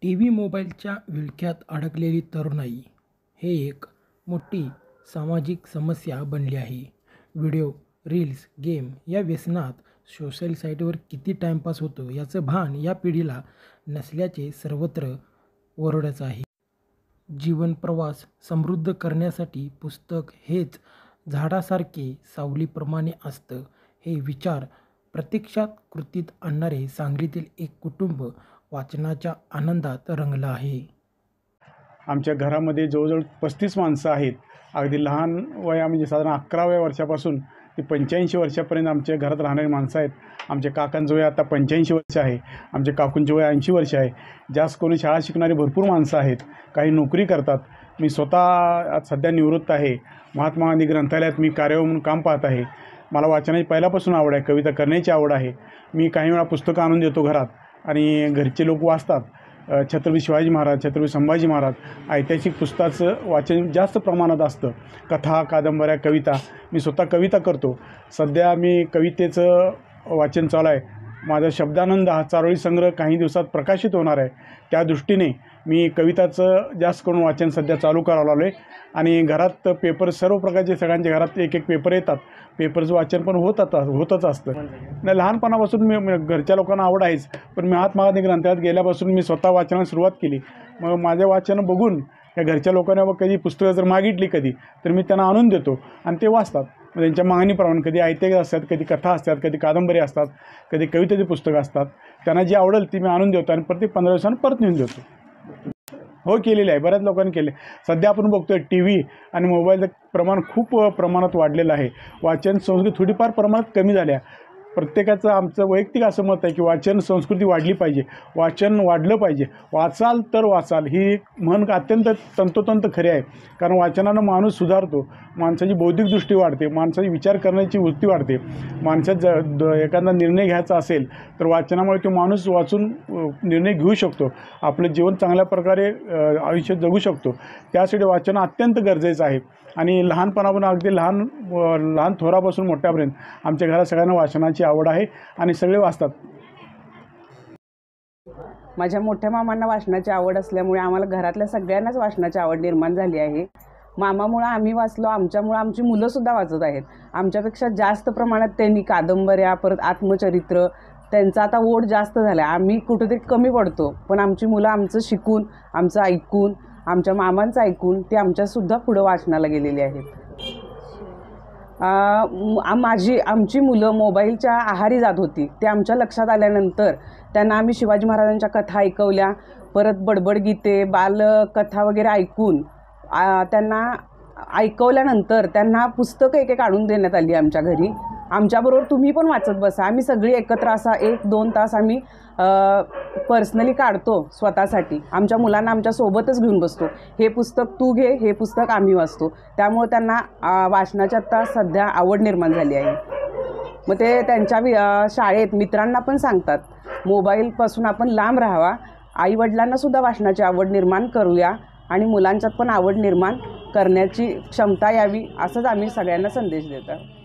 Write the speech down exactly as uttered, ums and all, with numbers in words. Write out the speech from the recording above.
T V मोबाईलच्या विळख्यात अडकलेली तरुणाई हे एक मोठी सामाजिक समस्या बनली आहे. व्हिडिओ, रील्स, गेम या व्यसनात सोशल साईटवर किती टाइमपास होतो याचं भान या पिढीला नसल्याचे सर्वत्र ओरडायचं आहे. जीवन प्रवास समृद्ध करण्यासाठी पुस्तक हेच झाडासारखे सावलीप्रमाणे असतं, हे विचार प्रत्यक्षात कृतीत आणणारे सांगलीतील एक कुटुंब वाचनाच्या आनंदात रंगलं आहे. आमच्या घरामध्ये जवळजवळ पस्तीस माणसं आहेत. अगदी लहान वया म्हणजे साधारण अकराव्या वर्षापासून ते पंच्याऐंशी वर्षापर्यंत आमच्या घरात राहणारी माणसं आहेत. आमच्या काकांचं वय आता पंच्याऐंशी वर्ष आहे. आमच्या काकूंचे वय ऐंशी वर्ष आहे. जास्त करून शाळा शिकणारी भरपूर माणसं आहेत. काही नोकरी करतात. मी स्वतः सध्या निवृत्त आहे. महात्मा गांधी ग्रंथालयात मी कार्यवाह म्हणून काम पाहत आहे. मला वाचनाची पहिल्यापासून आवड आहे. कविता करण्याची आवड आहे. मी काही वेळा पुस्तकं आणून देतो घरात आणि घरचे लोक वाचतात. छत्रपती शिवाजी महाराज, छत्रपती संभाजी महाराज, ऐतिहासिक पुस्तकाचं वाचन जास्त प्रमाणात असतं. कथा, कादंबऱ्या, कविता. मी स्वतः कविता करतो. सध्या मी कवितेचं वाचन चालू आहे. माझा शब्दानंद हा चारोळी संग्रह काही दिवसात प्रकाशित होणार आहे. त्या दृष्टीने मी कविताचं जास्त करून वाचन सध्या चालू करावं लागलो आहे. आणि घरात पेपर सर्व प्रकारचे सगळ्यांच्या घरात एक एक पेपर येतात. पेपरचं वाचन पण होत होतच असतं. नाही, लहानपणापासून मी घरच्या लोकांना आवड आहेच, पण महात्मा गांधी ग्रंथालयात गेल्यापासून मी स्वतः वाचनाला सुरुवात केली. मग माझ्या वाचन बघून या घरच्या लोकांना व कधी पुस्तकं जर मागितली कधी तर मी त्यांना आणून देतो आणि ते वाचतात. मग त्यांच्या मागणीप्रमाणे कधी ऐतिहासिक असतात, कधी कथा असतात, कधी कादंबरी असतात, कधी कवितेची पुस्तकं असतात. त्यांना जी आवडेल ती मी आणून देतो आणि प्रत्येक पंधरा दिवसांनी परत नेऊन देतो. हो, केलेली आहे. बऱ्याच लोकांनी केले. सध्या आपण बघतोय टी व्ही आणि मोबाईलचं प्रमाण खूप प्रमाणात वाढलेलं आहे. वाचन संस्कृती थोडीफार प्रमाणात कमी झाल्या. प्रत्येकाचं आमचं वैयक्तिक असं मत आहे की वाचन संस्कृती वाढली पाहिजे. वाचन वाढलं पाहिजे. वाचाल तर वाचाल ही म्हण अत्यंत तंतोतंत खरी आहे. कारण वाचनानं माणूस सुधारतो. माणसाची बौद्धिक दृष्टी वाढते. माणसाची विचार करण्याची वृत्ती वाढते. माणसात ज एखादा निर्णय घ्यायचा असेल तर वाचनामुळे तो माणूस वाचून निर्णय घेऊ शकतो. आपलं जीवन चांगल्या प्रकारे आयुष्य जगू शकतो. त्यासाठी वाचन अत्यंत गरजेचं आहे. आणि लहानपणापासून अगदी लहान लहान थोरापासून मोठ्यापर्यंत आमच्या घरात सगळ्यांना वाचनाची आवड आहे आणि सगळे वाचतात. माझ्या मोठ्या मामांना वाचनाची आवड असल्यामुळे आम्हाला घरातल्या सगळ्यांनाच वाचनाची आवड निर्माण झाली आहे. मामामुळं आम्ही वाचलो, आमच्यामुळं आमची मुलंसुद्धा वाचत आहेत. आमच्यापेक्षा जास्त प्रमाणात त्यांनी कादंबऱ्या, परत आत्मचरित्र, त्यांचा आता ओढ जास्त झाला. आम्ही कुठेतरी कमी पडतो, पण आमची मुलं आमचं शिकून, आमचं ऐकून, आमच्या मामांचं ऐकून ते आमच्यासुद्धा पुढं वाचनाला गेलेली आहेत. माझी आमची मुलं मोबाईलच्या आहारी जात होती. ते आमच्या लक्षात आल्यानंतर त्यांना आम्ही शिवाजी महाराजांच्या कथा ऐकवल्या. परत बडबड गीते, बालकथा वगैरे ऐकून त्यांना ऐकवल्यानंतर त्यांना पुस्तकं एक एक आणून देण्यात आली आमच्या घरी. आमच्याबरोबर तुम्ही पण वाचत बसा. आम्ही सगळी एकत्र असा एक दोन तास आम्ही पर्सनली काढतो स्वतःसाठी. आमच्या मुलांना आमच्या सोबतच घेऊन बसतो. हे पुस्तक तू घे, हे पुस्तक आम्ही वाचतो. त्यामुळे त्यांना वाचनाची आत्ता सध्या आवड निर्माण झाली आहे. मग ते त्यांच्या शाळेत मित्रांना पण सांगतात मोबाईलपासून आपण लांब राहावा. आईवडिलांनासुद्धा वाचनाची आवड निर्माण करूया आणि मुलांच्यात पण आवड निर्माण करण्याची क्षमता यावी, असंच आम्ही सगळ्यांना संदेश देतो.